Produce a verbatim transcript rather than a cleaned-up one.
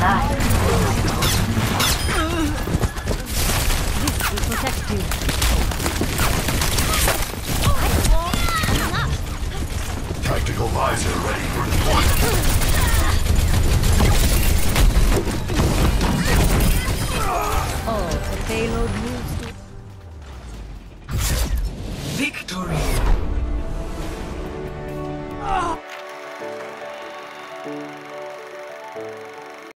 alive. This will protect you. Tactical visor ready for deployment. Oh, the payload moves to... Victory!